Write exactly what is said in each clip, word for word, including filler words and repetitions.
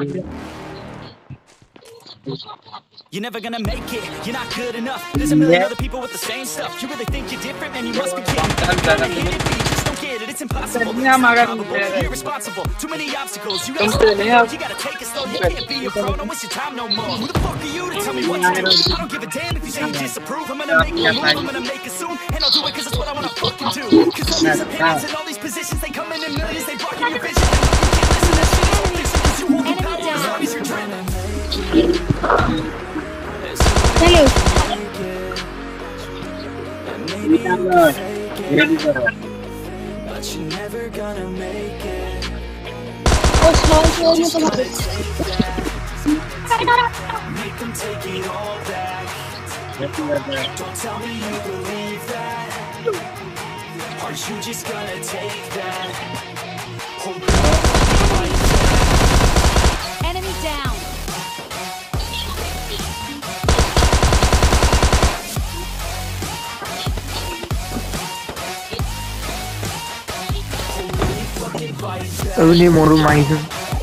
You're never gonna make it, you're not good enough. There's a million other people with the same stuff. You really think you're different, man, you must be kidding. You gotta hit it, but you just don't get it, it's impossible. It's improbable, irresponsible, too many obstacles. You gotta stay low, you gotta take it slow. You can't be a pro, don't waste your time no more. Who the fuck are you to tell me what to do? I don't give a damn if you say you disapprove. I'm gonna make a move, I'm gonna make it soon. And I'll do it cause it's what I wanna fucking do. Cause all these opinions and all these positions, they come in in millions, they block your vision. You can't listen to shit, you won't get power as long as you're dreaming. Hello. But you're never gonna make it. Make them take it all back. Don't tell me you believe that. Are you just gonna take that? Hold on. Enemy down. Only more miser.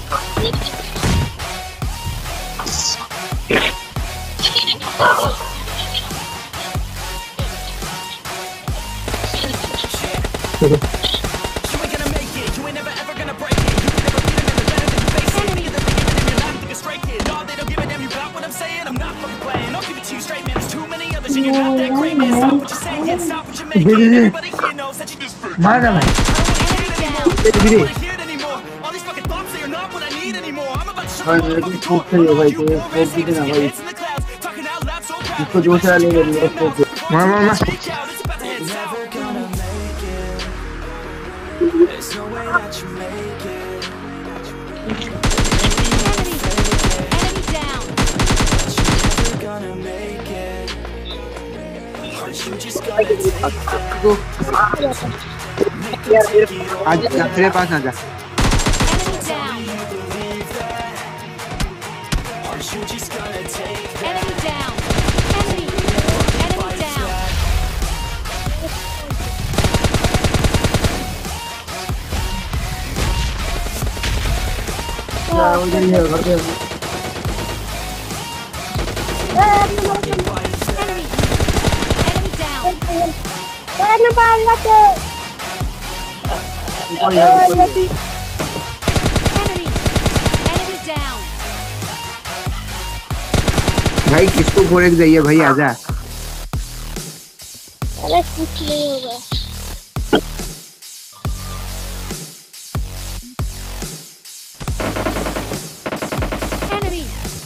You ain't gonna make it, you ain't never ever gonna break it. You can never beat them in the better than you face it. Niggas that think that you're not think a straight kid. No, they don't give a damn, you got what I'm saying? I'm not fucking playing, I'll give it to you straight, man. There's too many others and you're not that great, man. Stop what you're saying, yeah, stop what you're making. Everybody here knows that you just I don't wanna hear it anymore. All these fucking thoughts, they are not what I need anymore. I'm about to shut the motherfucking door. Heads in the clouds, talking out loud so proud. Mama, Never gonna make it. There's no way that you make it. Enemy down. You're never gonna make it. Or you just gotta take it. Make them take it all आज तेरे पास आ जा. Enemy down. you believe that. Or you just gotta take that. Enemy down. Enemy. Enemy down. उधर ही है घर पे. Enemy. Enemy down. Enemy. Enemy down. भाई किसको फोड़े जाइए भाई आजा. अरे कुछ नहीं होगा. Enemy.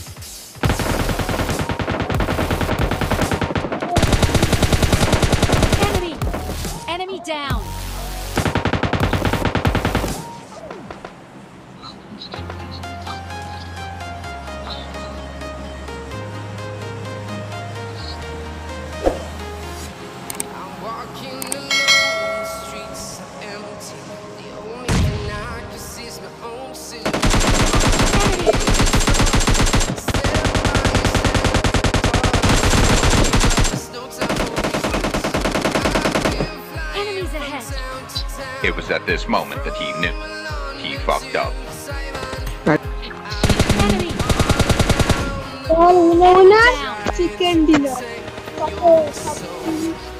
Enemy. Enemy down. Walking alone, the streets are empty. The only thing I can see is my own silhouette. There's no time for Enemies ahead. It was at this moment that he knew. He fucked up. Enemy. और उन्होंने Down. Chicken dinner